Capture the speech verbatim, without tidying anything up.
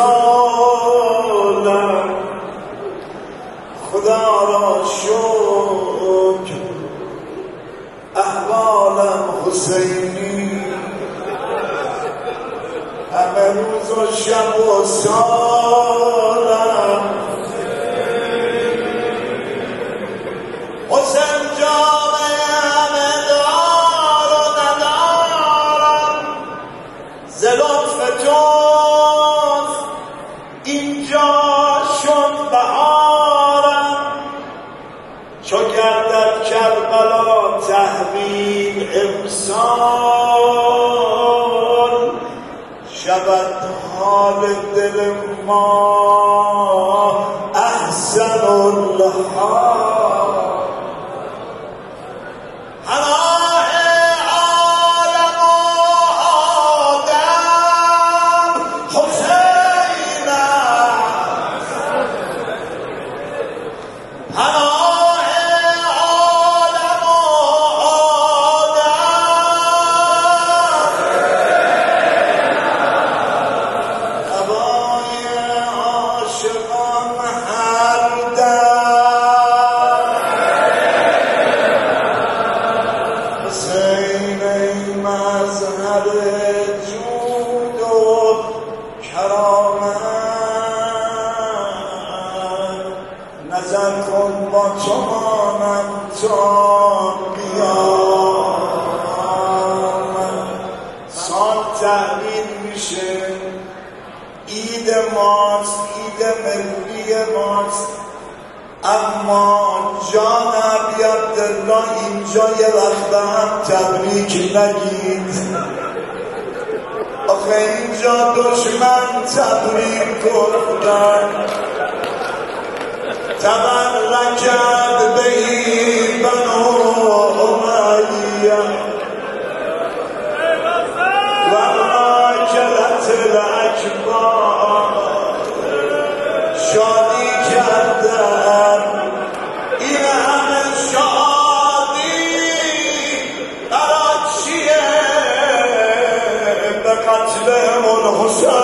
سالم خدا را شکر احوالم حسینی همه روز و شب و سالم حسین جان همه دار و ندارم ز لطف توست اینجا شد بهارم چو گردد کربلا تحویل امسال شود حال دل ما احسن الحال حناء عالم و آدم حسین است حناء عالم و آدم هوای عاشقان هر دم حسین ای مظهر جود و کرامت نظر کن با تو مانم تا قیامت سال تحویل میشه عید ماست عید ملی ماست اما جان ابی عبدالله اینجا یه وقت به هم تبریک نگید آخه اینجا دشمن تبریک گفتن تبرکت بهی بنو امیه و ماکلت الاکبار شادی کردن این همه شادی برای چیه به قتل الحسین